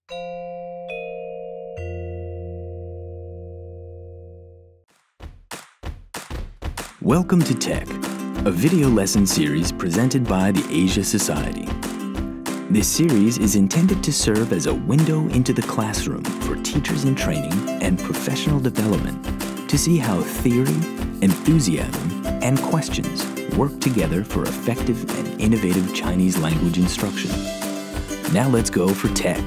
Welcome to Tech, a video lesson series presented by the Asia Society. This series is intended to serve as a window into the classroom for teachers in training and professional development to see how theory, enthusiasm, and questions work together for effective and innovative Chinese language instruction. Now let's go for Tech.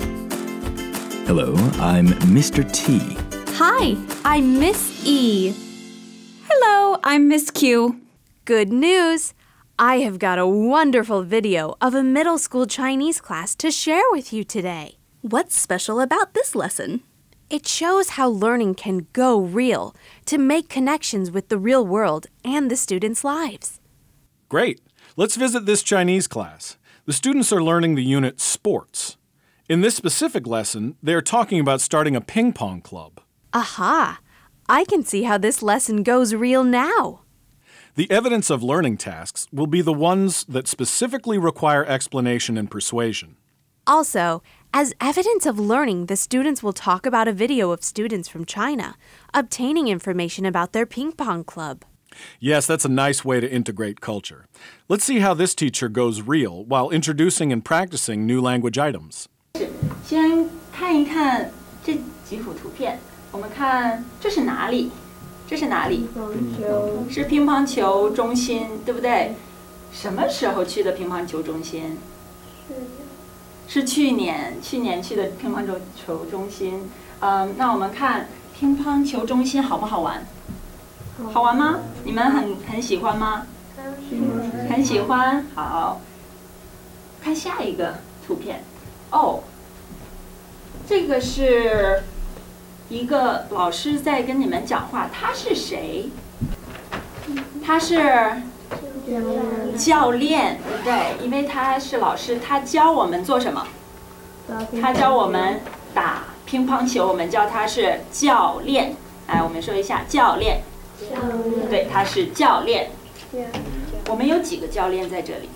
Hello, I'm Mr. T. Hi, I'm Miss E. Hello, I'm Miss Q. Good news! I have got a wonderful video of a middle school Chinese class to share with you today. What's special about this lesson? It shows how learning can go real to make connections with the real world and the students' lives. Great! Let's visit this Chinese class. The students are learning the unit Sports. In this specific lesson, they are talking about starting a ping pong club. Aha! I can see how this lesson goes real now. The evidence of learning tasks will be the ones that specifically require explanation and persuasion. Also, as evidence of learning, the students will talk about a video of students from China obtaining information about their ping pong club. Yes, that's a nice way to integrate culture. Let's see how this teacher goes real while introducing and practicing new language items. 先看一看这几幅图片，我们看这是哪里？这是哪里？是乒乓球中心，对不对？什么时候去的乒乓球中心？是去年去的乒乓球中心。那我们看乒乓球中心好不好玩？好玩吗？你们很喜欢吗？很喜欢。好，看下一个图片。哦，这个是一个老师在跟你们讲话，他是谁？他是教练，对不对？因为他是老师，他教我们做什么？他教我们打乒乓球，我们叫他是教练。来，我们说一下教练。对，他是教练。我们有几个教练在这里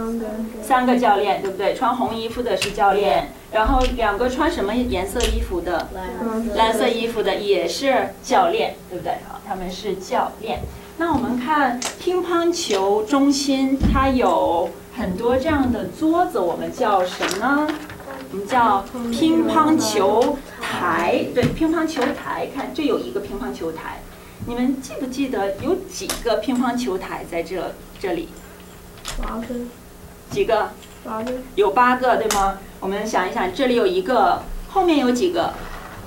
？3个教练，对不对？穿红衣服的是教练，然后2个穿什么颜色衣服的？蓝色衣服的也是教练，对不对？好，他们是教练。那我们看乒乓球中心，它有很多这样的桌子，我们叫什么呢？我们叫乒乓球台。对，乒乓球台，看这有一个乒乓球台。你们记不记得有几个乒乓球台在这里？8个。几个？8个。有8个，对吗？我们想一想，这里有1个，后面有几个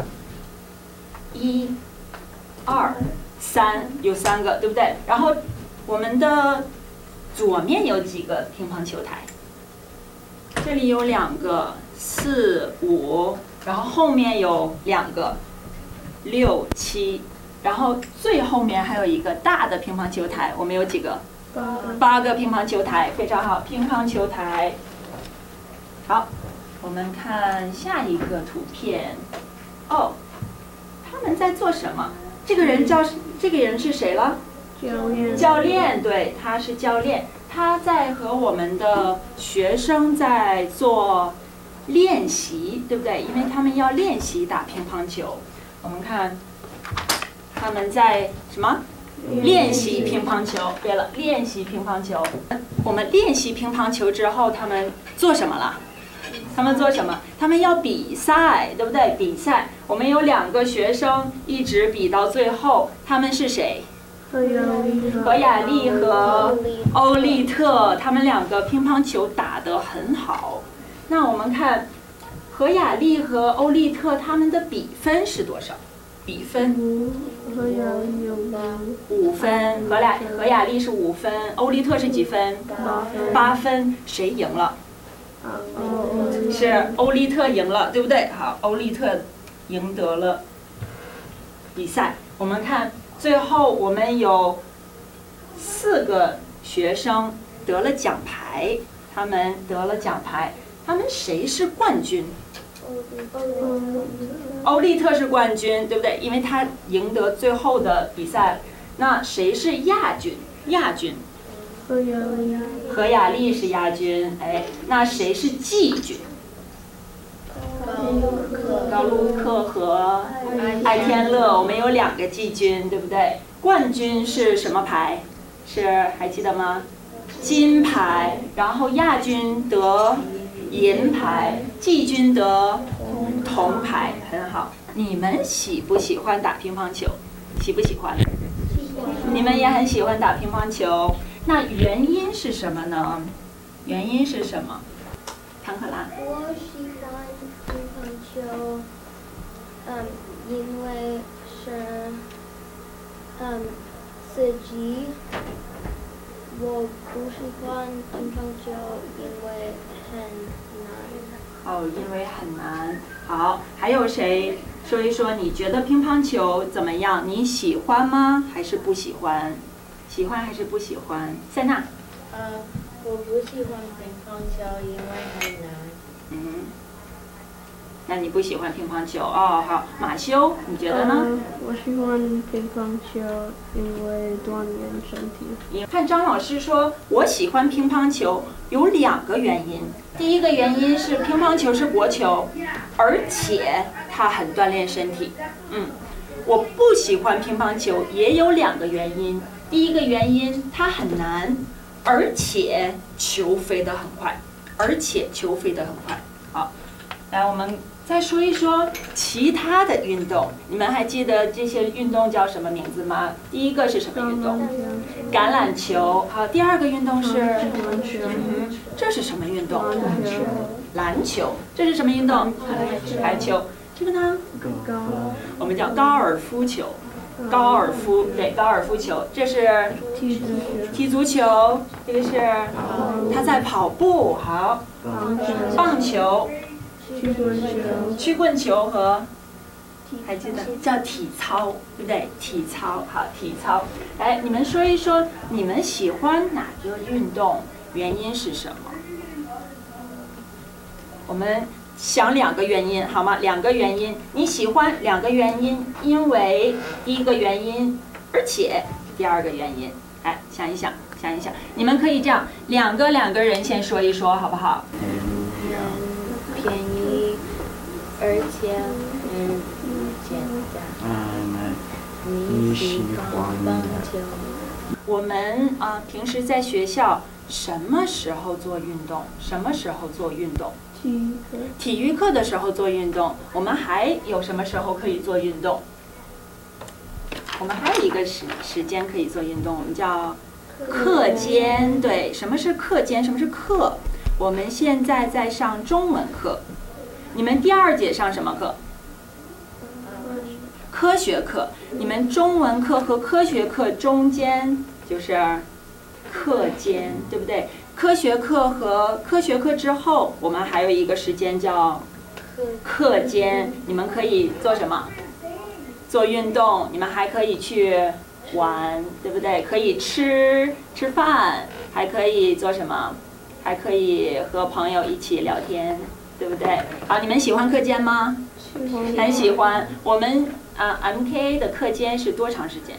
？1、2、3，有3个，对不对？然后我们的左面有几个乒乓球台？这里有2个，4、5，然后后面有2个，6、7。然后最后面还有一个大的乒乓球台，我们有几个？8个乒乓球台，非常好，乒乓球台。好，我们看下一个图片。哦，他们在做什么？这个人是谁了？教练，对，他是教练，他在和我们的学生在做练习，对不对？因为他们要练习打乒乓球。我们看。他们在什么？练习乒乓球。对了，练习乒乓球。我们练习乒乓球之后，他们做什么了？他们做什么？他们要比赛，对不对？比赛。我们有2个学生一直比到最后，他们是谁？何雅丽和欧丽特，他们2个乒乓球打得很好。那我们看何雅丽和欧丽特他们的比分是多少？比分5分，何雅丽是5分，欧丽特是几分？8分。谁赢了？是欧丽特赢了，对不对？好，欧丽特赢得了比赛。我们看最后我们有4个学生得了奖牌，他们得了奖牌。他们谁是冠军？欧丽特是冠军，对不对？因为他赢得最后的比赛。那谁是亚军？何雅丽是亚军。哎，那谁是季军？ 巴卢克和艾天乐，我们有2个季军，对不对？冠军是什么牌？还记得吗？金牌，然后亚军得银牌，季军得铜牌，很好。你们喜不喜欢打乒乓球？喜不喜欢？你们也很喜欢打乒乓球。那原因是什么呢？原因是什么？唐可拉。 我喜欢乒乓球，因为是刺激。我不喜欢乒乓球，因为很难。 哦，因为很难。好，还有谁说一说你觉得乒乓球怎么样？你喜欢吗？还是不喜欢？喜欢还是不喜欢？塞娜。 我不喜欢乒乓球，因为很难。 那你不喜欢乒乓球哦？好，马修，你觉得呢？ 我喜欢乒乓球，因为锻炼身体。 看张老师说，我喜欢乒乓球有2个原因。第一个原因是乒乓球是国球，而且它很锻炼身体。我不喜欢乒乓球也有2个原因。第一个原因它很难，而且球飞得很快。好，来我们再说一说其他的运动。你们还记得这些运动叫什么名字吗？第一个是什么运动？橄榄球。好，第2个运动是这是什么运动？篮球。这是什么运动？排球。这个呢？我们叫高尔夫球。高尔夫球。这是踢足球。这个是他在跑步。好，棒球。曲棍球和还记得叫体操，对不对？体操。好，体操。来，你们说一说你们喜欢哪个运动，原因是什么？我们想2个原因好吗？2个原因，你喜欢2个原因，因为第一个原因，而且第2个原因。来，想一想。你们可以这样2个人先说一说，好不好？ 便宜，而且简单。你喜欢棒球？ 我们平时在学校什么时候做运动？体育课的时候做运动。我们还有什么时候可以做运动？我们还有一个时间可以做运动，我们叫课间。对，什么是课间？什么是课？我们现在在上中文课。你们第2节上什么课？科学课。你们中文课和科学课中间就是课间，对不对？科学课和科学课之后，我们还有一个时间叫课间。你们可以做什么？做运动。你们还可以去玩，对不对？可以吃饭，还可以做什么？还可以和朋友一起聊天，对不对？好，你们喜欢课间吗？很喜欢。我们MKA 的课间是多长时间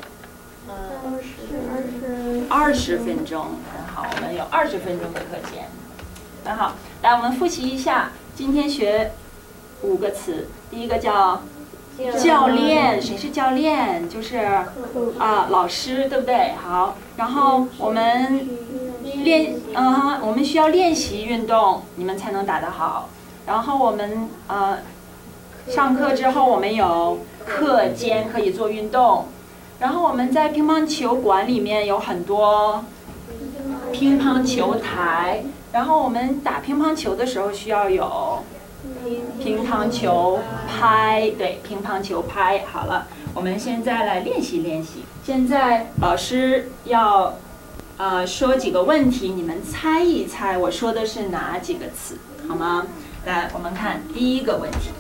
？20分钟。很好，我们有20分钟的课间。很好，来我们复习一下，今天学5个词。第一个叫教练。谁是教练？就是老师，对不对？好，然后我们我们需要练习运动，你们才能打得好。然后我们上课之后我们有课间可以做运动，然后我们在乒乓球馆里面有很多乒乓球台，然后我们打乒乓球的时候需要有乒乓球拍。对，乒乓球拍。好了，我们现在来练习。现在老师要说几个问题，你们猜一猜我说的是哪几个词，好吗？来，我们看第1个问题。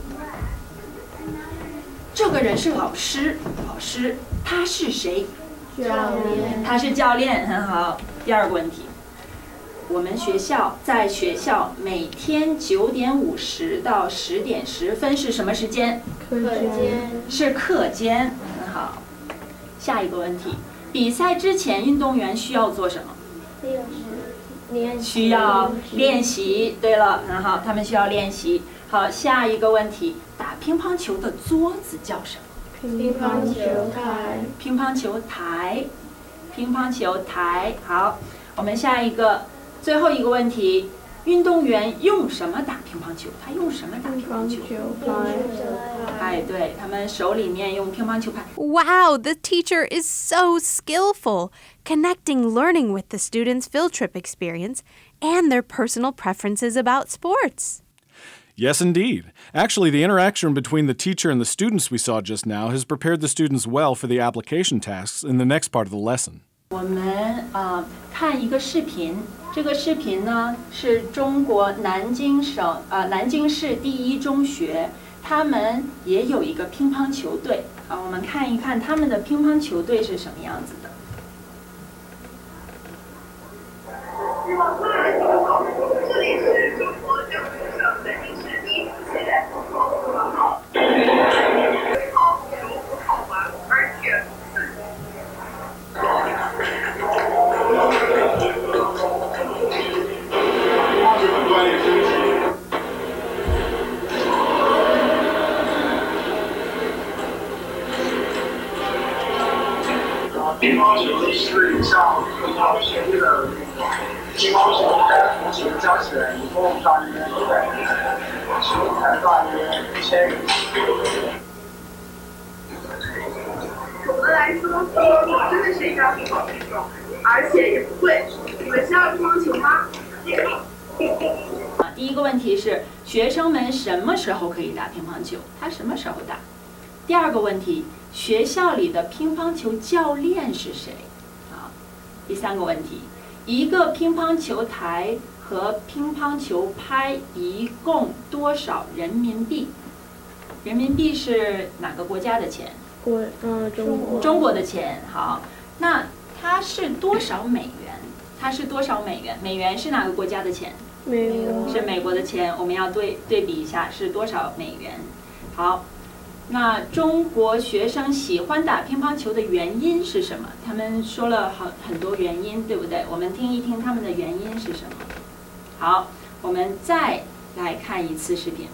这个人是老师，他是谁？ 教练。 他是教练，很好。第2个问题，我们在学校每天9点50到10点10分是什么时间？ 课间。 是课间，很好。下一个问题，比赛之前运动员需要做什么？需要练习。对了，很好，他们需要练习。好，下一个问题， 打乒乓球的桌子叫什么？ 乒乓球台。 乒乓球台，乒乓球台。好，我们下一个，最后一个问题，运动员用什么打乒乓球？他用什么打乒乓球？哎，对，他们手里面用乒乓球拍。 Wow, the teacher is so skillful, connecting learning with the students' field trip experience and their personal preferences about sports. Yes, indeed. Actually, the interaction between the teacher and the students we saw just now has prepared the students well for the application tasks in the next part of the lesson. 我们看一个视频，这个视频呢是中国南京市第一中学，他们也有一个乒乓球队。我们看一看他们的乒乓球队是什么样子的。这里是中国江苏省南京市第一中学。好玩，而且刺激。乒乓球是像乒乓球的乒乓球台同时加起来一共大约球台大约1000人。总的来说，乒乓球真的是一项很好的运动，而且也不贵。你们知道乒乓球吗？第一个问题是学生们什么时候可以打乒乓球？他什么时候打？第二个问题，学校里的乒乓球教练是谁？第三个问题，一个乒乓球台和乒乓球拍一共多少人民币？人民币是哪个国家的钱？中国的钱。好，那它是多少美元？它是多少美元？美元是哪个国家的钱？是美国的钱。我们要对比一下是多少美元。好。那中国学生喜欢打乒乓球的原因是什么？他们说了很多原因，对不对？我们听一听他们的原因是什么。好，我们再来看一次视频。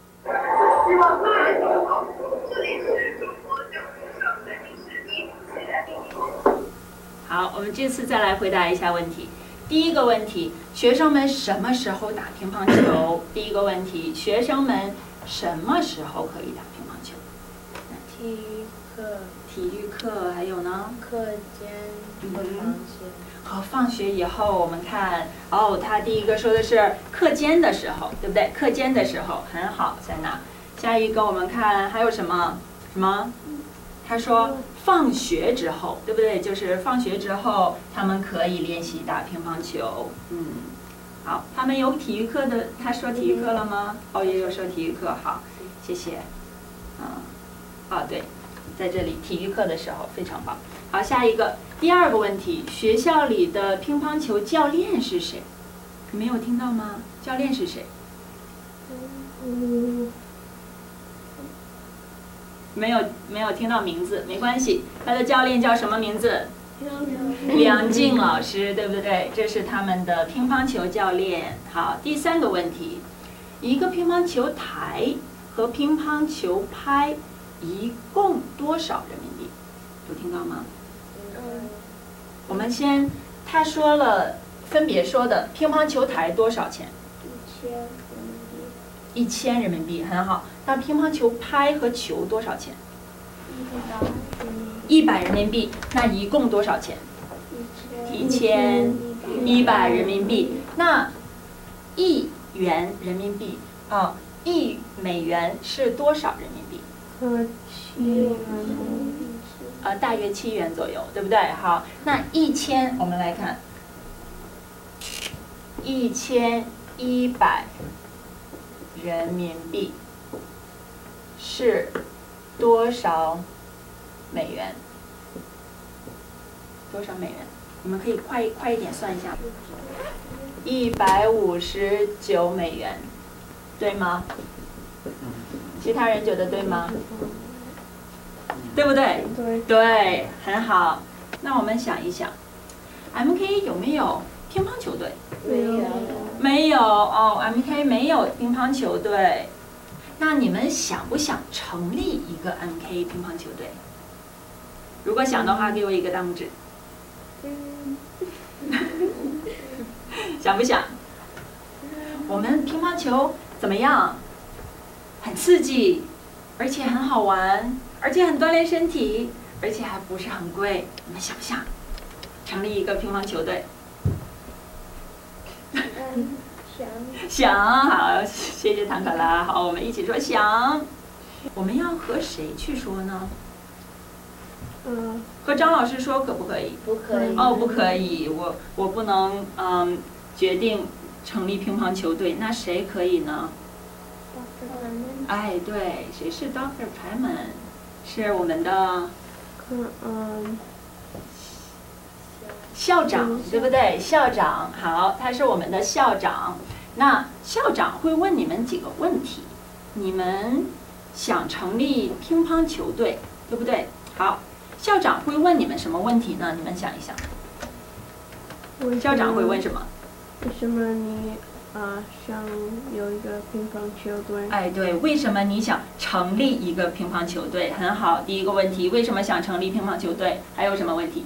好，我们这次再来回答一下问题。第一个问题，学生们什么时候打乒乓球？第一个问题，学生们什么时候可以打乒乓球？体育课，还有呢？ 课间和放学。 好，放学以后我们看，他第一个说的是课间的时候，对不对？课间的时候，很好，在哪？下一个我们看还有什么？他说放学之后，对不对？就是放学之后，他们可以练习打乒乓球。好，他们有体育课的，他说体育课了吗？也有说体育课，好，谢谢。对，在这里体育课的时候非常棒。好，下一个，第二个问题，学校里的乒乓球教练是谁？你没有听到吗？教练是谁？没有听到名字，没关系。他的教练叫什么名字？梁静老师，对不对？这是他们的乒乓球教练。好，第三个问题，一个乒乓球台和乒乓球拍一共多少人民币？有听到吗？我们先，他说了，分别说的乒乓球台多少钱？1000人民币，很好。那乒乓球拍和球多少钱？100人民币。那一共多少钱？1100人民币。那1元人民币1美元是多少人民币大约7元左右，对不对？好，那1000，我们来看，1100人民币是多少美元？多少美元？你们可以快一点算一下。159美元，对吗？其他人觉得对吗？对不对？对，很好。那我们想一想 ，MK 有没有乒乓球队？没有哦 ，MK 没有乒乓球队。 那你们想不想成立一个 MK 乒乓球队？如果想的话，给我一个大拇指。想不想？我们乒乓球怎么样？很刺激，而且很好玩，而且很锻炼身体，而且还不是很贵。你们想不想成立一个乒乓球队？想，好，谢谢唐可拉。好，我们一起说想。我们要和谁去说呢？和张老师说可不可以？ 不可以。 哦，不可以，我不能决定成立乒乓球队。那谁可以呢？哎，对，谁是 Dr. Paiman？ 是我们的校长，对不对？校长，好，他是我们的校长。那校长会问你们几个问题，你们想成立乒乓球队，对不对？好，校长会问你们什么问题呢？你们想一想。校长会问什么？ 为什么你想有一个乒乓球队？ 哎，对，为什么你想成立一个乒乓球队？很好，第一个问题，为什么想成立乒乓球队？还有什么问题？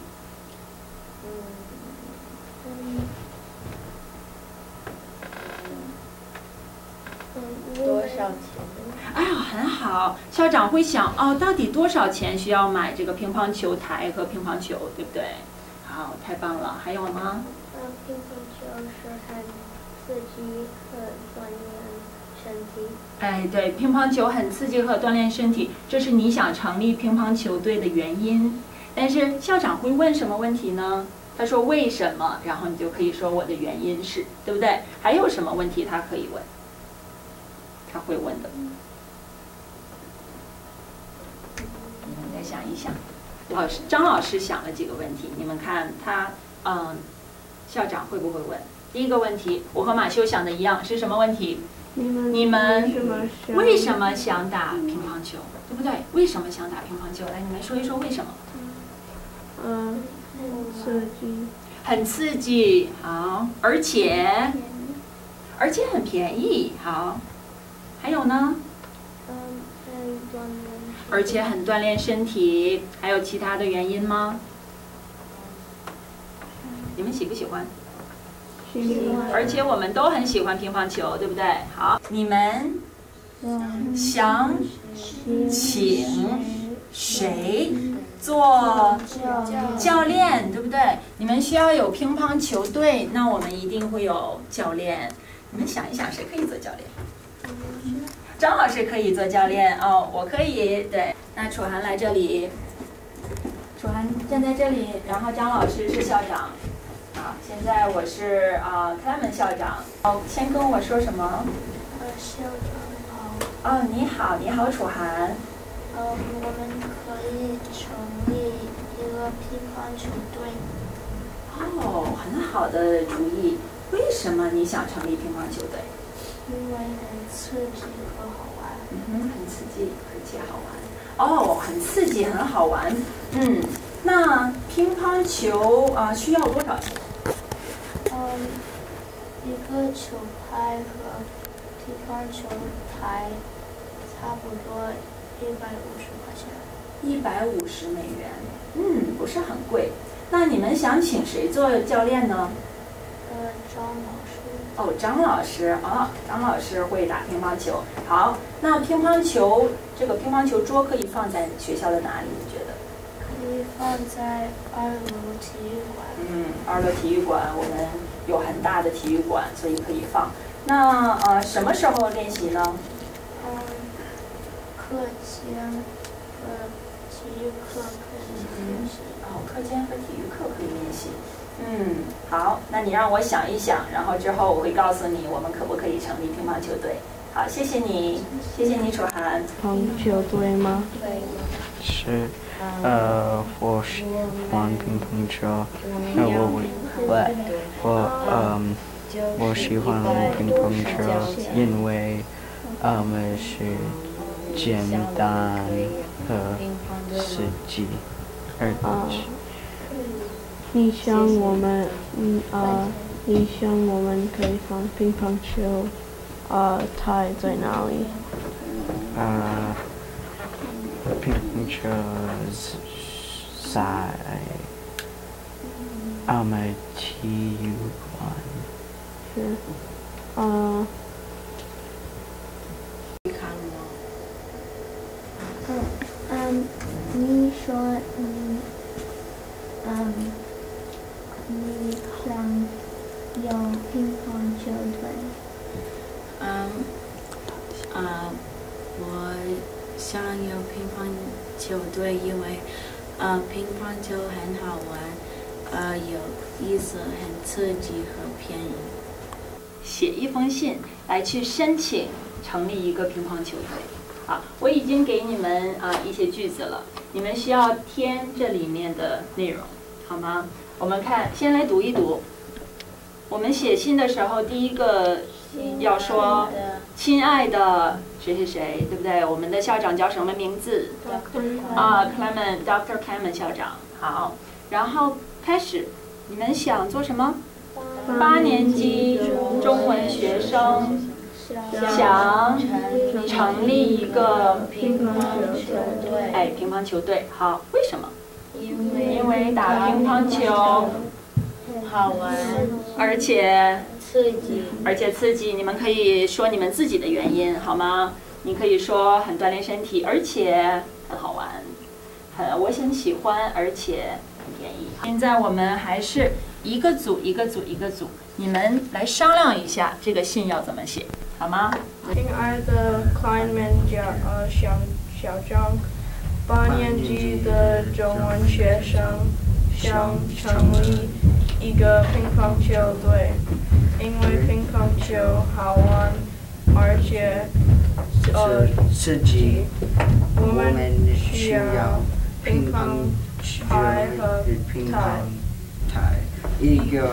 多少钱？ 哎呀，很好，校长会想哦，到底多少钱需要买这个乒乓球台和乒乓球，对不对？好，太棒了，还有吗？ 乒乓球是很刺激和锻炼身体。 哎，对，乒乓球很刺激和锻炼身体，这是你想成立乒乓球队的原因。但是校长会问什么问题呢？他说为什么，然后你就可以说我的原因是，对不对？还有什么问题他可以问？他会问的。你们再想一想。张老师想了几个问题，你们看他，校长会不会问？第一个问题，我和马修想的一样，是什么问题？你们为什么想打乒乓球？对不对？为什么想打乒乓球？来，你们说一说为什么？ 刺激。 很刺激，好，而且很便宜，好。还有呢？而且很锻炼身体，还有其他的原因吗？你们喜不喜欢？ 喜欢。 而且我们都很喜欢乒乓球，对不对？好，你们想请谁做教练，对不对？你们需要有乒乓球队，那我们一定会有教练。你们想一想，谁可以做教练？张老师可以做教练哦，我可以。对，那楚涵来这里，楚涵站在这里，然后张老师是校长。好，现在我是Clement 校长。先跟我说什么？ 校长好。 哦，你好，你好，楚涵。 我们可以成立一个乒乓球队。 哦，很好的主意。为什么你想成立乒乓球队？ 因为很刺激和好玩。 很刺激而且好玩。哦，很刺激，很好玩。那乒乓球需要多少钱？ 一个球拍和乒乓球台差不多150块钱。 150美元，不是很贵。那你们想请谁做教练呢？ 张老师。 哦，张老师张老师会打乒乓球。好，那乒乓球这个乒乓球桌可以放在学校的哪里？你觉得？ 可以放在2楼体育馆。 2楼体育馆，我们有很大的体育馆，所以可以放。那什么时候练习呢？ 课间和体育课可以练习。 课间和体育课可以练习。好，那你让我想一想，然后之后我会告诉你我们可不可以成立乒乓球队。好，谢谢你，谢谢你，楚涵。 乒乓球队吗？ 对。 是，我喜欢乒乓球，我喜欢乒乓球，因为是简单和刺激， 你想我们可以放乒乓球台在哪里？ 乒乓球在澳美体育馆。 是，你说你想有乒乓球队？ 我想有乒乓球队，因为乒乓球很好玩，有意思、很刺激和便宜。 写一封信来去申请成立一个乒乓球队。好，我已经给你们一些句子了，你们需要填这里面的内容，好吗？我们看，先来读一读。我们写信的时候，第一个要说“亲爱的谁谁谁”，对不对？我们的校长叫什么名字？Dr. Clement 校长。好，然后开始，你们想做什么？8年级中文学生想成立一个乒乓球队。乒乓球队。好，为什么？因为打乒乓球好玩， 而且刺激。 你们可以说你们自己的原因，好吗？你可以说很锻炼身体，而且很好玩，我很喜欢，而且很便宜。现在我们还是一个组，你们来商量一下这个信要怎么写，好吗？ 亲爱的 Kleinman 小张，8年级的中文学生想成立一个乒乓球队，因为乒乓球好玩，而且刺激。我们需要乒乓拍和台， 一共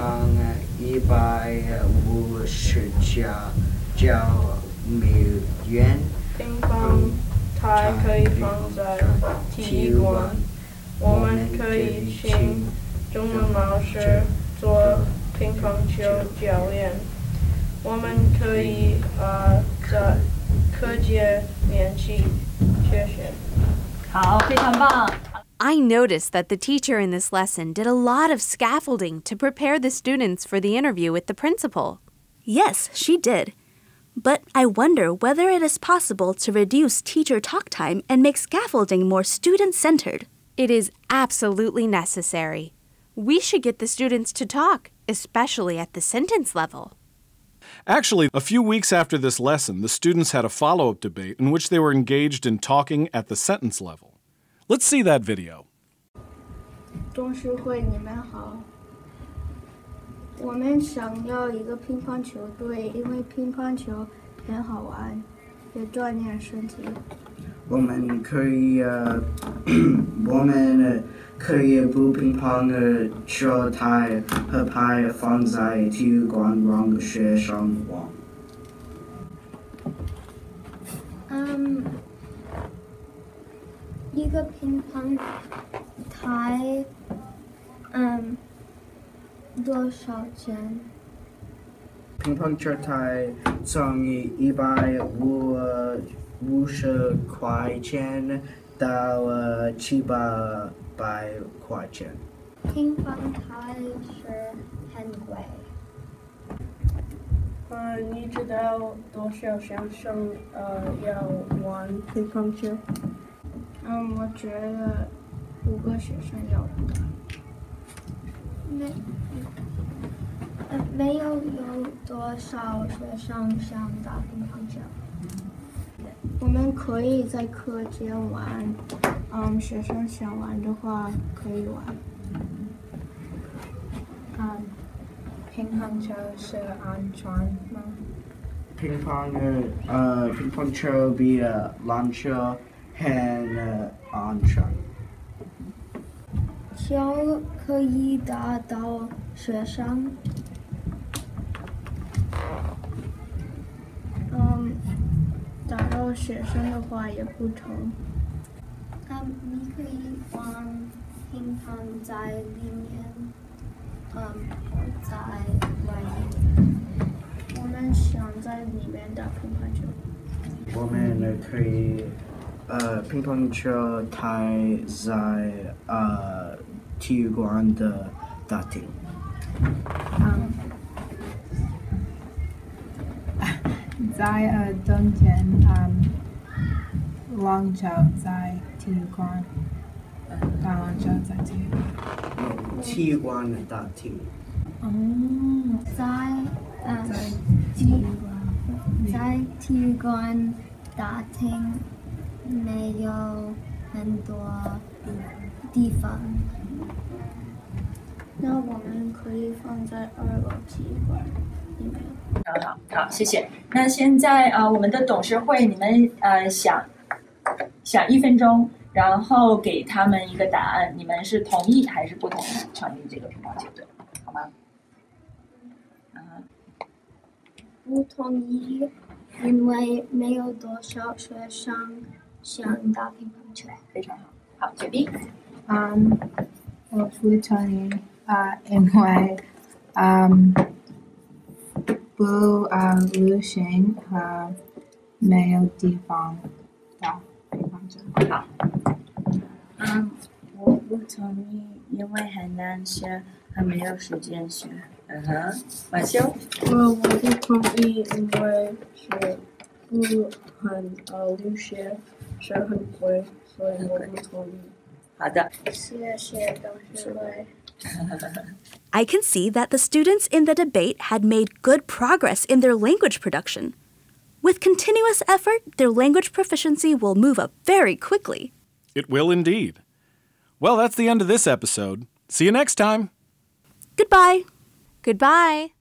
159.9美元。 乒乓台可以放在体育馆，我们可以请中文老师做乒乓球教练，我们可以在课间练习，谢谢。 好，非常棒。 I noticed that the teacher in this lesson did a lot of scaffolding to prepare the students for the interview with the principal. Yes, she did. But I wonder whether it is possible to reduce teacher talk time and make scaffolding more student-centered. It is absolutely necessary. We should get the students to talk, especially at the sentence level. Actually, a few weeks after this lesson, the students had a follow-up debate in which they were engaged in talking at the sentence level. Let's see that video. 董事会，你们好。我们想要一个乒乓球队，因为乒乓球很好玩，也锻炼身体。 我们可以不乒乓球台和拍放在体育馆让学生玩。 一个乒乓台，多少钱？ 乒乓球台从150块钱到700块钱。 乒乓台是很贵。 你知道多少学生要玩乒乓球？ 我觉得5个学生要的。没有多少学生想打乒乓球。我们可以在课间玩，学生想玩的话可以玩。 乒乓球是安全吗？ 乒乓球比篮球很安全。 球可以打到学生。打到学生的话也不同。你可以放乒乓在里面，在外面。我们想在里面打乒乓球。 我们可以乒乓球台在体育馆的大厅。 在冬天，网球在体育馆，打网球在体育馆。 体育馆的大厅。 在体育馆大厅没有很多地方。 那我们可以放在2楼体育馆里面。 好，谢谢。那现在我们的董事会，你们想1分钟，然后给他们一个答案，你们是同意还是不同意成立这个乒乓球队，好吗？ 不同意，因为没有多少学生想打乒乓球。 非常好。好，雪碧。 我不同意，因为不流行和没有地方打乒乓球。 好。 我不同意，因为很难学，还没有时间学。 马修。 我不同意，因为是不很流行，是很贵，所以我不同意。 好的。 谢谢董事会。 I can see that the students in the debate had made good progress in their language production. With continuous effort, their language proficiency will move up very quickly. It will indeed. Well, that's the end of this episode. See you next time. Goodbye. Goodbye.